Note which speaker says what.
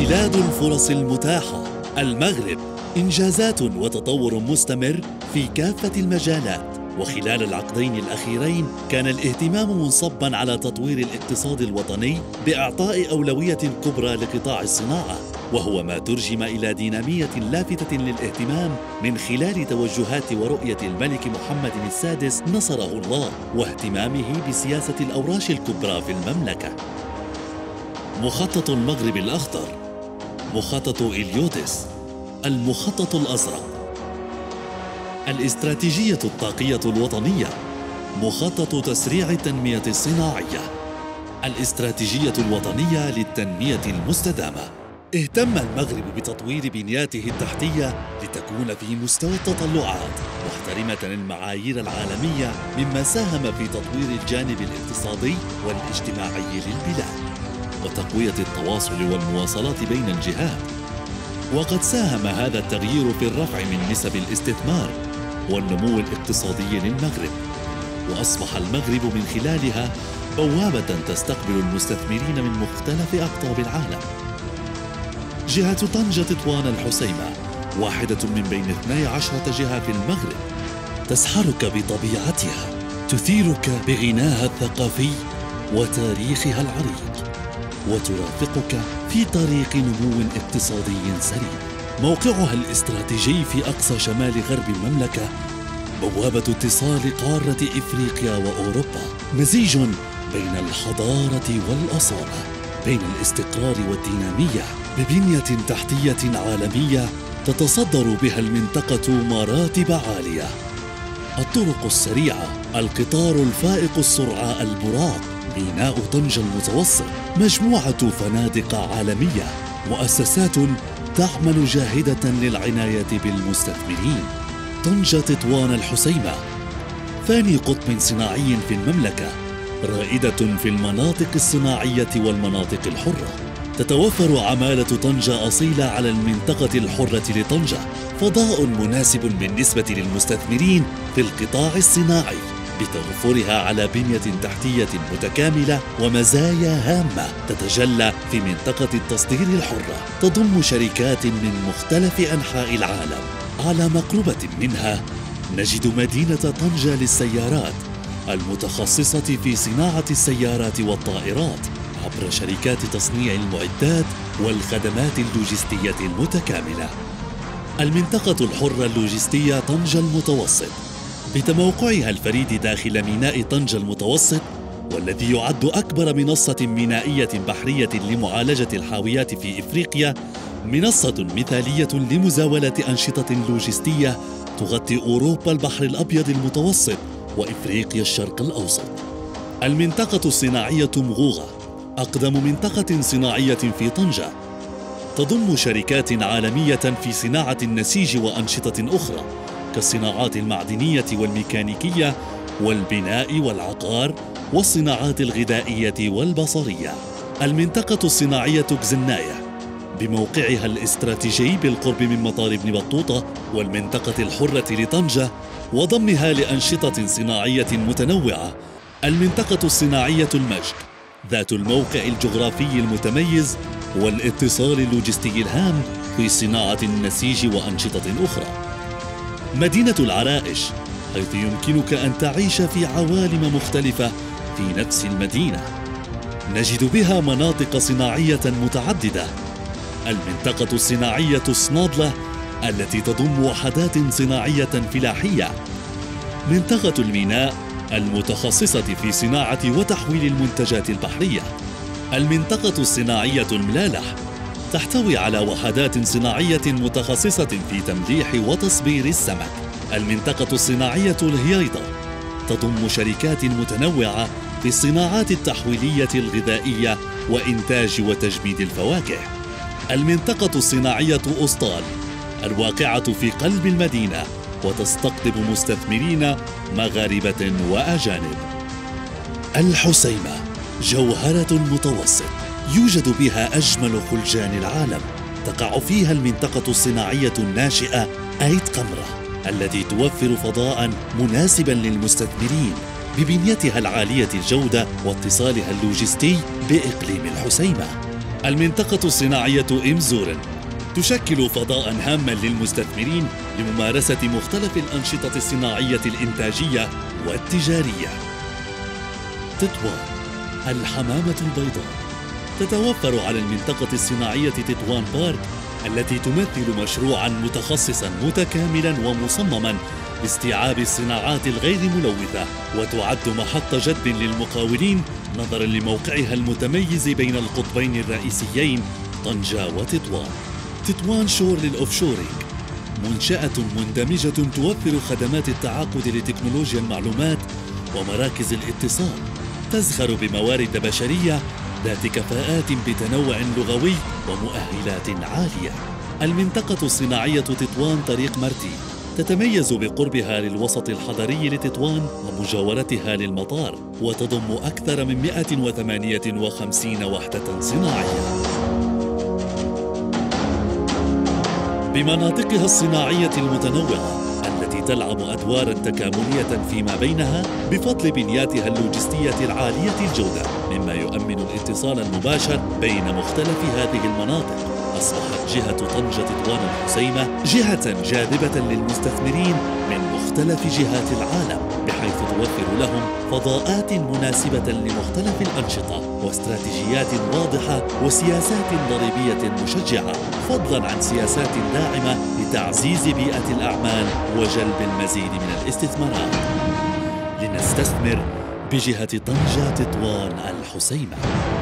Speaker 1: بلاد الفرص المتاحة. المغرب إنجازات وتطور مستمر في كافة المجالات. وخلال العقدين الأخيرين كان الاهتمام منصباً على تطوير الاقتصاد الوطني بإعطاء أولوية كبرى لقطاع الصناعة، وهو ما ترجم إلى دينامية لافتة للاهتمام من خلال توجهات ورؤية الملك محمد السادس نصره الله، واهتمامه بسياسة الأوراش الكبرى في المملكة. مخطط المغرب الأخضر، مخطط إليوتس، المخطط الأزرق، الاستراتيجية الطاقية الوطنية، مخطط تسريع التنمية الصناعية، الاستراتيجية الوطنية للتنمية المستدامة. اهتم المغرب بتطوير بنياته التحتية لتكون في مستوى التطلعات محترمة المعايير العالمية، مما ساهم في تطوير الجانب الاقتصادي والاجتماعي للبلاد وتقوية التواصل والمواصلات بين الجهات. وقد ساهم هذا التغيير في الرفع من نسب الاستثمار والنمو الاقتصادي للمغرب، وأصبح المغرب من خلالها بوابة تستقبل المستثمرين من مختلف أقطاب العالم. جهة طنجة تطوان الحسيمة واحدة من بين 12 جهة في المغرب، تسحرك بطبيعتها، تثيرك بغناها الثقافي وتاريخها العريق، وترافقك في طريق نمو اقتصادي سريع. موقعها الاستراتيجي في أقصى شمال غرب المملكة بوابة اتصال قارة إفريقيا وأوروبا، مزيج بين الحضارة والأصالة، بين الاستقرار والدينامية، ببنية تحتية عالمية تتصدر بها المنطقة مراتب عالية. الطرق السريعة، القطار الفائق السرعة البراق، ميناء طنجة المتوسط، مجموعة فنادق عالمية، مؤسسات تعمل جاهدة للعناية بالمستثمرين. طنجة تطوان الحسيمة ثاني قطب صناعي في المملكة، رائدة في المناطق الصناعية والمناطق الحرة. تتوفر عمالة طنجة أصيلة على المنطقة الحرة لطنجة، فضاء مناسب بالنسبة للمستثمرين في القطاع الصناعي بتوفرها على بنية تحتية متكاملة ومزايا هامة تتجلى في منطقة التصدير الحرة، تضم شركات من مختلف أنحاء العالم. على مقربة منها نجد مدينة طنجة للسيارات المتخصصة في صناعة السيارات والطائرات عبر شركات تصنيع المعدات والخدمات اللوجستية المتكاملة. المنطقة الحرة اللوجستية طنجة المتوسط بتموقعها الفريد داخل ميناء طنجة المتوسط، والذي يعد أكبر منصة مينائية بحرية لمعالجة الحاويات في إفريقيا، منصة مثالية لمزاولة أنشطة لوجستية تغطي أوروبا البحر الأبيض المتوسط وإفريقيا الشرق الأوسط. المنطقة الصناعية مغوغة أقدم منطقة صناعية في طنجة، تضم شركات عالمية في صناعة النسيج وأنشطة أخرى كالصناعات المعدنية والميكانيكية والبناء والعقار والصناعات الغذائية والبصرية. المنطقة الصناعية كزناية بموقعها الاستراتيجي بالقرب من مطار ابن بطوطة والمنطقة الحرة لطنجة وضمها لأنشطة صناعية متنوعة. المنطقة الصناعية المجد ذات الموقع الجغرافي المتميز والاتصال اللوجستي الهام في صناعة النسيج وأنشطة أخرى. مدينة العرائش حيث يمكنك أن تعيش في عوالم مختلفة في نفس المدينة، نجد بها مناطق صناعية متعددة. المنطقة الصناعية صنادلة التي تضم وحدات صناعية فلاحية. منطقة الميناء المتخصصة في صناعة وتحويل المنتجات البحرية. المنطقة الصناعية الملالح تحتوي على وحدات صناعية متخصصة في تمليح وتصبير السمك. المنطقة الصناعية الهييضة تضم شركات متنوعة في الصناعات التحويلية الغذائية وإنتاج وتجميد الفواكه. المنطقة الصناعية أسطال الواقعة في قلب المدينة وتستقطب مستثمرين مغاربة وأجانب. الحسيمة جوهرة المتوسط يوجد بها أجمل خلجان العالم، تقع فيها المنطقة الصناعية الناشئة آيت قمرة التي توفر فضاء مناسبا للمستثمرين ببنيتها العالية الجودة واتصالها اللوجستي بإقليم الحسيمة. المنطقة الصناعية إمزورن تشكل فضاء هاما للمستثمرين لممارسة مختلف الأنشطة الصناعية الإنتاجية والتجارية. تطوان، الحمامة البيضاء، تتوفر على المنطقة الصناعية تطوان بارك التي تمثل مشروعاً متخصصاً متكاملاً ومصمماً لاستيعاب الصناعات الغير ملوثة، وتعد محط جذب للمقاولين نظراً لموقعها المتميز بين القطبين الرئيسيين طنجة وتطوان. تطوان شور للأوفشورينج، منشأة مندمجة توفر خدمات التعاقد لتكنولوجيا المعلومات ومراكز الاتصال، تزخر بموارد بشرية ذات كفاءات بتنوع لغوي ومؤهلات عالية. المنطقة الصناعية تطوان طريق مرتي تتميز بقربها للوسط الحضري لتطوان ومجاورتها للمطار، وتضم أكثر من 158 وحدة صناعية. بمناطقها الصناعية المتنوعة التي تلعب أدواراً تكاملية فيما بينها بفضل بنياتها اللوجستية العالية الجودة، مما يؤمن الاتصال المباشر بين مختلف هذه المناطق. أصبحت جهة طنجة تطوان الحسيمة جهة جاذبة للمستثمرين من مختلف جهات العالم، بحيث توفر لهم فضاءات مناسبة لمختلف الأنشطة واستراتيجيات واضحة وسياسات ضريبية مشجعة، فضلاً عن سياسات داعمة لتعزيز بيئة الأعمال وجلب المزيد من الاستثمارات. لنستثمر بجهة طنجة تطوان الحسيمة.